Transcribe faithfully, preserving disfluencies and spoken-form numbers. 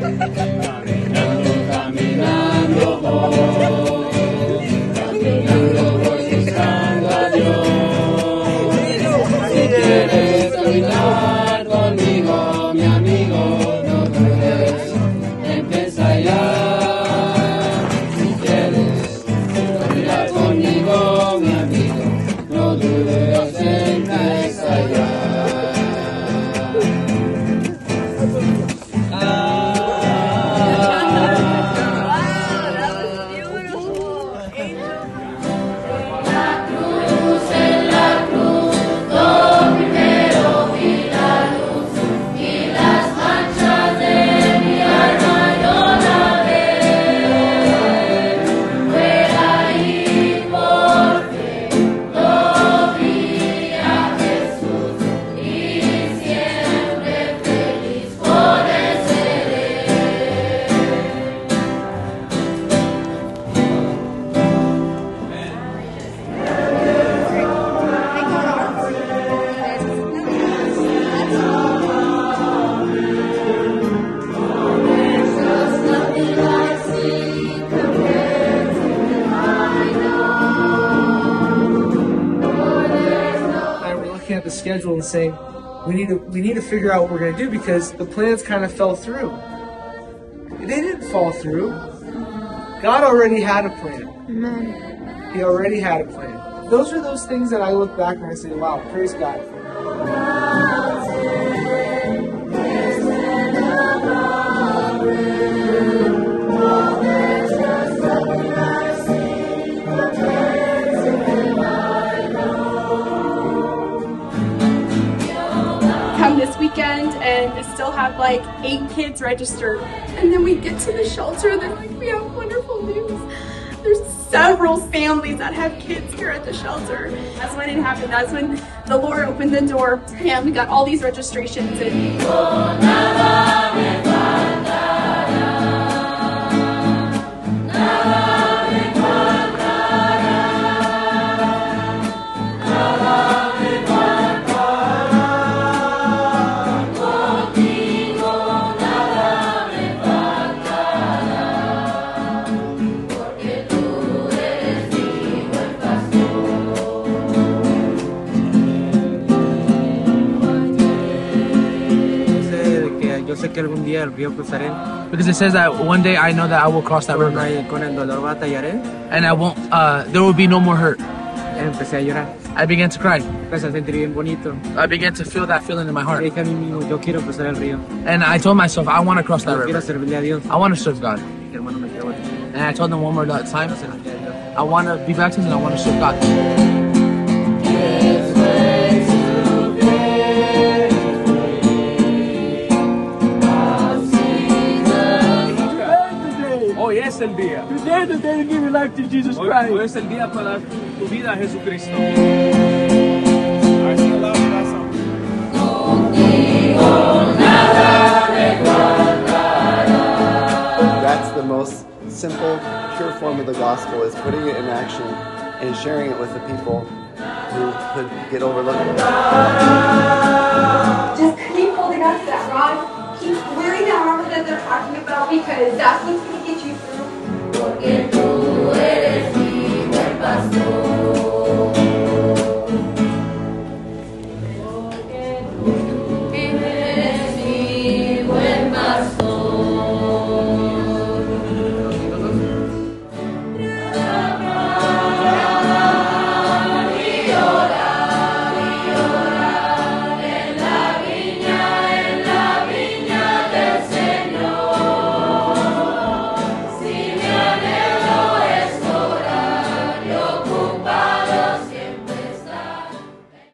Caminando, caminando voy, caminando voy buscando a Dios. Si quieres caminar conmigo, mi amigo, no dudes, empieza ya. Si quieres caminar conmigo, mi amigo, no dudes, empieza ya. At the schedule and saying we need to we need to figure out what we're going to do because the plans kind of fell through. They didn't fall through. God already had a plan. Amen. He already had a plan. Those are those things that I look back and I say, wow, praise God. Come this weekend and still have like eight kids registered, and then we get to the shelter, they're like, we have wonderful news. There's several families that have kids here at the shelter. That's when it happened. That's when the Lord opened the door and we got all these registrations and Yo sé que algún día el río cruzaré. Because it says that one day I know that I will cross that river. Con el dolor batallaré. And I won't, uh, there will be no more hurt. Empecé a llorar. I began to cry. Empecé a sentir bien bonito. I began to feel that feeling in my heart. Dije a mí mismo, yo quiero cruzar el río. And I told myself, I want to cross that Yo quiero river. servirle a Dios. I want to serve God. Mi hermano me quiero bautizar. And I told them one more time, Servirle a Dios. I want to be baptized and I want to serve God. Hoy es el día. Today the day to give your life to Jesus Hoy, Christ. hoy es el día para dar tu vida a Jesucristo. That's the most simple, pure form of the gospel, is putting it in action and sharing it with the people who could get overlooked. Just keep holding on to that rod. Keep wearing that armor that they're talking about because that's what's going to get you through.